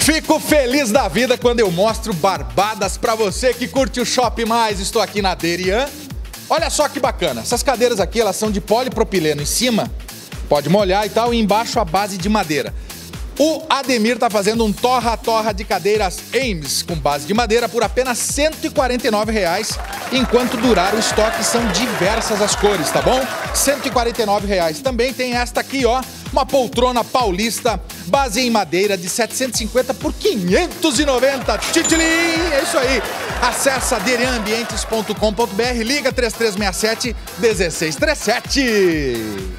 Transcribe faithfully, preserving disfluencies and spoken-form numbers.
Fico feliz da vida quando eu mostro barbadas pra você que curte o Shop Mais. Estou aqui na Derian. Olha só que bacana. Essas cadeiras aqui, elas são de polipropileno. Em cima, pode molhar e tal, e embaixo a base de madeira. O Ademir tá fazendo um torra-torra de cadeiras Ames com base de madeira por apenas cento e quarenta e nove reais, enquanto durar o estoque. São diversas as cores, tá bom? cento e quarenta e nove reais. Também tem esta aqui, ó, uma poltrona paulista, base em madeira de setecentos e cinquenta por quinhentos e noventa. Titilim! É isso aí. Acesse derian ambientes ponto com ponto br, liga três três seis sete um seis três sete.